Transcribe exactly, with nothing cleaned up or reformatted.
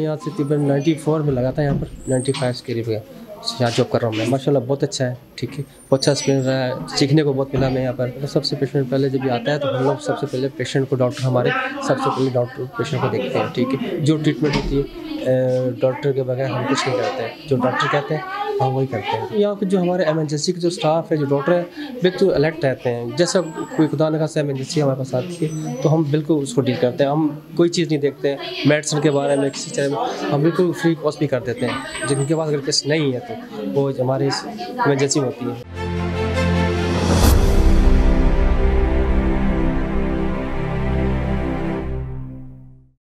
यहाँ से तकरीबन नाइन्टी फोर में लगा था, यहाँ पर नाइन्टी फाइव के करीब है यहाँ जॉब कर रहा हूँ मैं। माशाल्लाह बहुत अच्छा है, ठीक है, बहुत अच्छा एक्सपीरियंस रहा है, सीखने को बहुत मिला मैं यहाँ पर। तो सबसे पेशेंट पहले जब भी आता है तो हम लोग सबसे पहले पेशेंट को, डॉक्टर हमारे सबसे पहले डॉक्टर पेशेंट को देखते हैं, ठीक है। जो ट्रीटमेंट होती है डॉक्टर के बगैर हम कुछ नहीं करते हैं, जो डॉक्टर कहते हैं हम वही करते हैं। यहाँ पे जो हमारे एमरजेंसी के जो स्टाफ है, जो डॉक्टर है, बिल्कुल अलर्ट रहते हैं। जैसा कोई खुदा न खास्ता एमरजेंसी हमारे पास आती है तो हम बिल्कुल उसको डील करते हैं। हम कोई चीज़ नहीं देखते हैं मेडिसिन के बारे में, किसी चीज़ में हम बिल्कुल फ्री कॉस्ट भी कर देते हैं। जिनके पास अगर केस नहीं है तो वो हमारी इमरजेंसी में होती है।